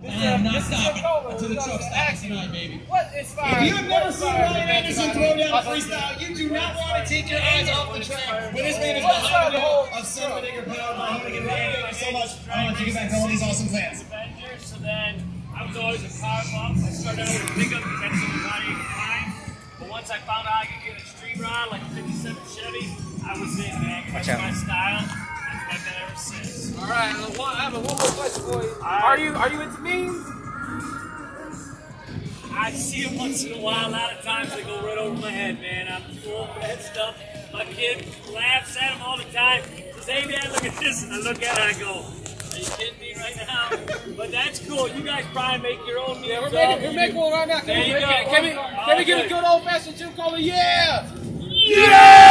I am not stopping until the truck stops tonight, baby. What inspired? If you have never seen Ryan Anderson throw down a freestyle, you do not want to take your eyes off the track. When this man is behind the wheel of 7 acre pound, I'm going to get ready. Thank you so much. I want to take it back to all these awesome fans. Avenger, so then I was always a power bump. I started out with a pickup because that's the body I could find. But once I found out I could get a street rod like a 57 Chevy, I was in, man. That's my style. I've done that ever since. All right, I have one more question for you. Are you into memes? I see them once in a while. A lot of times they go right over my head, man. I'm too old for that stuff. My kid laughs at them all the time. Says, hey, Dad, look at this. And I look at it and I go, are you kidding me right now? But that's cool. You guys probably make your own memes. Yeah, we're making one right now. Can we get a good old-fashioned Jim Kohler? Yeah! Yeah!